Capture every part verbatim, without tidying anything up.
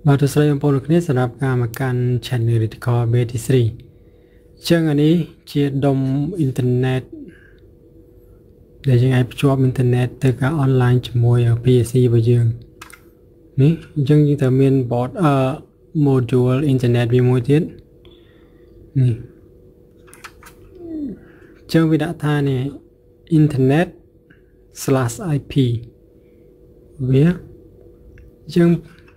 បាទទស្សនីយពលគ្នាសម្រាប់ការមកកាន់ Channel Critical បេ ទី 3 ចឹងអានេះជាដុំអ៊ីនធឺណិតដែលយើងអាចភ្ជាប់អ៊ីនធឺណិតទៅការ online ជាមួយ พี เอ ซี របស់យើងនេះអញ្ចឹងយើងត្រូវមាន board អឺ module អ៊ីនធឺណិតវាមួយទៀតនេះចឹងវាដាក់ថានេះ internet slash ไอ พี វាចឹង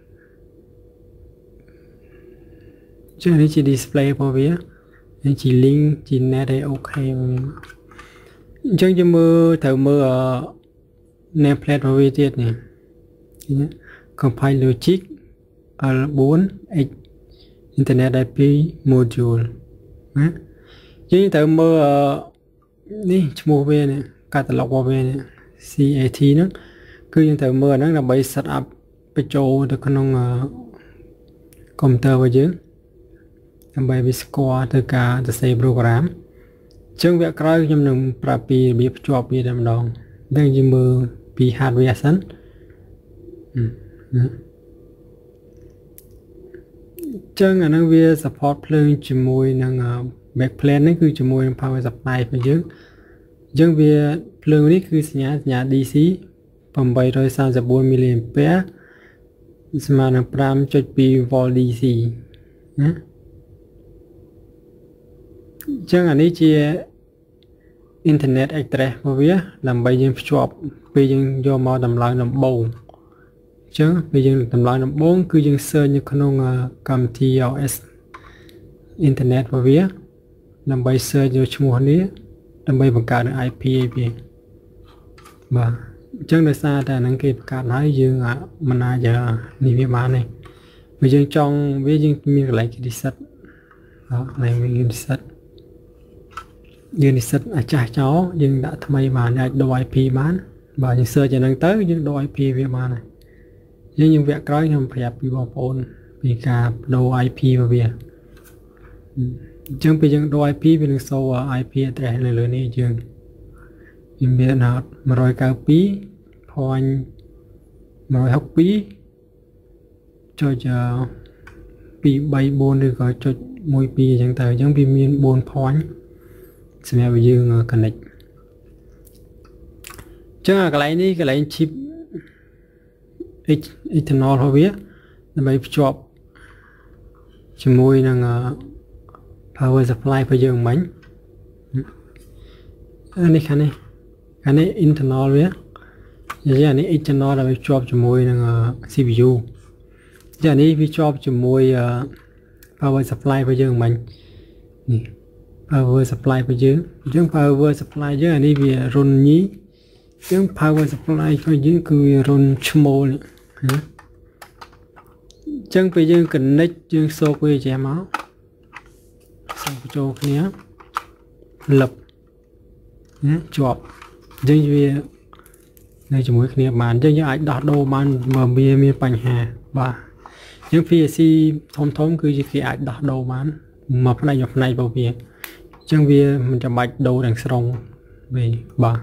ចឹងនេះជា display របស់វានេះជា link ជា net ឲ្យ okay អញ្ចឹងយើងមើលត្រូវមើល name plate របស់វាទៀតនេះ compile logic អល four x internet ไอ พี module ណាយើងត្រូវមើលនេះឈ្មោះវានេះ catalog របស់វានេះ ซี เอ ที ហ្នឹងគឺយើងត្រូវមើលហ្នឹងដើម្បី set up បញ្ចូលទៅក្នុង computer របស់យើងដើម្បីវាស្គាល់ទៅការសរសេរ program អញ្ចឹងវគ្គក្រោយខ្ញុំនឹងប្រាប់ពីរបៀបភ្ជាប់វាតែម្ដងយើងយើងមើលពី hardware សិនអញ្ចឹងអានឹងវា support ភ្លើងជាមួយនឹង backplane នេះគឺជាមួយនឹង power supply របស់យើងអញ្ចឹងវាភ្លើងនេះគឺសញ្ញាសញ្ញា ดี ซี eight thirty-four មីលីអាំពែស្មើនឹង five point two វ៉ុល ดี ซี ណាអញ្ចឹងអានេះជា internet address របស់វាដើម្បីយើងភ្ជាប់ពេលយើងយកមកតម្លើងដំបូងអញ្ចឹងពេលយើងតម្លើងដំបូងគឺយើង search នៅក្នុងកម្មវិធី អូ អេស internet របស់វាដើម្បី search យកឈ្មោះនេះដើម្បីបង្កើតនៅ ไอ พี ឲ្យវាបាទអញ្ចឹងដោយសារតែអានឹងគេបង្កើតហើយយើងមិនអាចនេះវាបានទេបើយើងចង់វាយើងមានកន្លែងគេ reset បាទកន្លែងវា reset យើង reset អាចចាស់ចោលយើងដាក់ថ្មីបានអាចដូរ ไอ พี បានបាទយើង search អានឹងទៅយើងដូរ ไอ พี វាបានហើយយើងយើងវគ្គក្រោយខ្ញុំប្រាប់ពីបងប្អូនពីការដូរ ไอ พี របស់វាអញ្ចឹងពេលយើងដូរ ไอ พี វានឹងសូ ไอ พี address នៅលើនេះយើងវាមាន one ninety-two point one sixty-two ចុច two thirty-four ឬក៏ចុច twelve អញ្ចឹងទៅអញ្ចឹងវាមាន four point សម្រាប់យើង connect អញ្ចឹងកន្លែងនេះកន្លែង chip internal របស់វាដើម្បីភ្ជាប់ជាមួយនឹង power supply របស់យើងមិញអានេះខាងនេះខាងនេះ internal វានិយាយអានេះ external ដើម្បីភ្ជាប់ជាមួយនឹង ซี พี ยู ចានេះវាជាប់ជាមួយ power supply របស់យើងមិញនេះ power supply របស់យើងអញ្ចឹង power supply យើងអានេះវារុនញីអញ្ចឹង power supply របស់យើងគឺវារុនឈ្មោលនេះណាអញ្ចឹងពេលយើង connect យើងសូកវាចេះមកសូកបញ្ចូលគ្នាលឹបណាជាប់អញ្ចឹងវានៅជាមួយគ្នាបានអញ្ចឹងយើងអាចដោះដូរបានបើវាមានបញ្ហាបាទអញ្ចឹង พี เอ ซี ធំធំគឺជាគេអាចដោះដូរបានមកផ្នែកមួយផ្នែករបស់វាអញ្ចឹងវាមិនចាំបាច់ដូរទាំងស្រុងវិញបាទ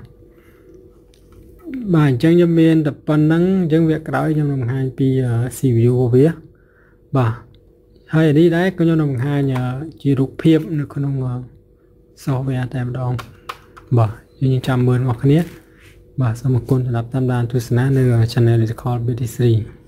បាទអញ្ចឹងខ្ញុំមានតែប៉ុណ្្នឹងអញ្ចឹងវាក្រោយខ្ញុំនឹងបង្ហាញពី ซี พี ยู របស់វាបាទហើយនេះដែរក៏ខ្ញុំនឹងបង្ហាញជារូបភាពនៅក្នុង software តែម្ដងបាទយើងចាំមើលរបស់គ្នាបាទសូមអរគុណសម្រាប់តាមដានទស្សនានៅ Channel Critical បេ ទី 3